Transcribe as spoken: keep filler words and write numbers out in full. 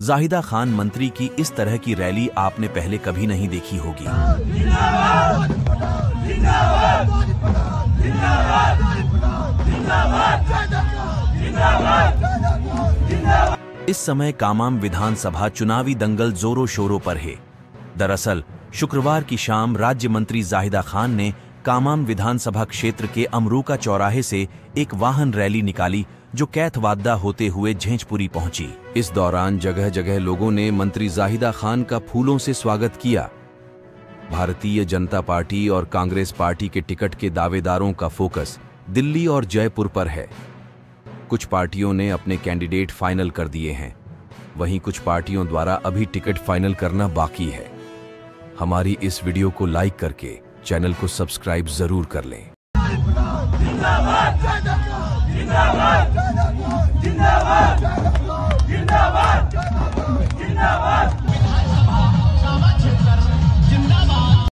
जाहिदा खान मंत्री की इस तरह की रैली आपने पहले कभी नहीं देखी होगी। इस समय कामाम विधानसभा चुनावी दंगल जोरों शोरों पर है। दरअसल शुक्रवार की शाम राज्य मंत्री जाहिदा खान ने कामाम विधानसभा क्षेत्र के अमरूका चौराहे से एक वाहन रैली निकाली जो कैथवाद्दा होते हुए झेंझपुरी पहुंची। इस दौरान जगह जगह लोगों ने मंत्री जाहिदा खान का फूलों से स्वागत किया। भारतीय जनता पार्टी और कांग्रेस पार्टी के टिकट के दावेदारों का फोकस दिल्ली और जयपुर पर है। कुछ पार्टियों ने अपने कैंडिडेट फाइनल कर दिए हैं, वहीं कुछ पार्टियों द्वारा अभी टिकट फाइनल करना बाकी है। हमारी इस वीडियो को लाइक करके चैनल को सब्सक्राइब जरूर कर लें। जिंदाबाद, जिंदाबाद, जिंदाबाद, जिंदाबाद, जिंदाबाद।